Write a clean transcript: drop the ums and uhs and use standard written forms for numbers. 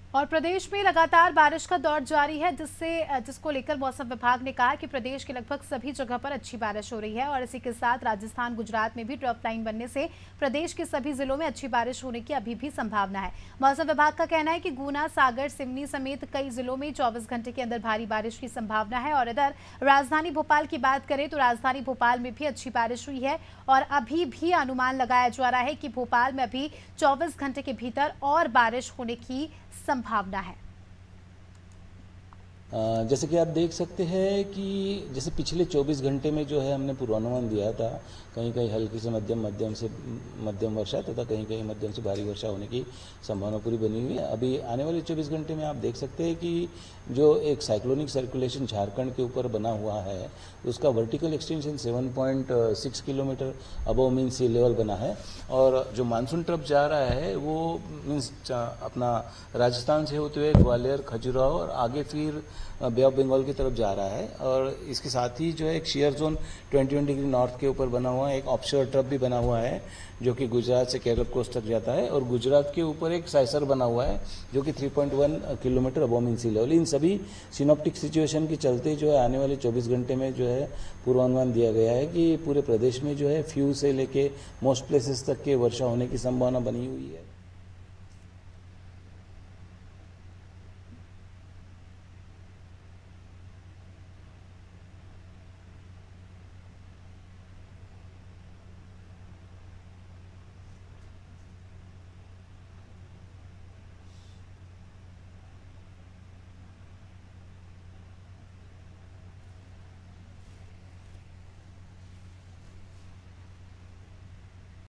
और प्रदेश में लगातार बारिश का दौर जारी है, जिसको लेकर मौसम विभाग ने कहा कि प्रदेश के लगभग सभी जगह पर अच्छी बारिश हो रही है और इसी के साथ राजस्थान, गुजरात में भी ट्रफ लाइन बनने से प्रदेश के सभी जिलों में अच्छी बारिश होने की अभी भी संभावना है। मौसम विभाग का कहना है कि गुना, सागर, सिवनी समेत कई जिलों में 24 घंटे के अंदर भारी बारिश की संभावना है। और इधर राजधानी भोपाल की बात करें तो राजधानी भोपाल में भी अच्छी बारिश हुई है और अभी भी अनुमान लगाया जा रहा है कि भोपाल में अभी 24 घंटे के भीतर और बारिश होने की संभावना है। जैसे कि आप देख सकते हैं कि जैसे पिछले 24 घंटे में जो है हमने पूर्वानुमान दिया था, कहीं कहीं हल्की से मध्यम वर्षा तथा कहीं कहीं मध्यम से भारी वर्षा होने की संभावना पूरी बनी हुई है। अभी आने वाले 24 घंटे में आप देख सकते हैं कि जो एक साइक्लोनिक सर्कुलेशन झारखंड के ऊपर बना हुआ है, उसका vertical extension 7.6 kilometre above mean sea level बना है और जो मानसून ट्रफ जा रहा है वो मीन्स अपना राजस्थान से होते हुए ग्वालियर, खजुराहो और आगे फिर बे ऑफ बंगाल की तरफ जा रहा है। और इसके साथ ही जो है एक शेयर जोन 21 डिग्री नॉर्थ के ऊपर बना हुआ है, एक ऑफशोर ट्रफ भी बना हुआ है जो कि गुजरात से केरल कोस्ट तक जाता है और गुजरात के ऊपर एक साइसर बना हुआ है जो कि 3.1 kilometre above mean sea level. इन सभी सिनॉप्टिक सिचुएशन के चलते जो है आने वाले 24 घंटे में जो है पूर्वानुमान दिया गया है कि पूरे प्रदेश में जो है फ्यू से लेके मोस्ट प्लेसेस तक के वर्षा होने की संभावना बनी हुई है।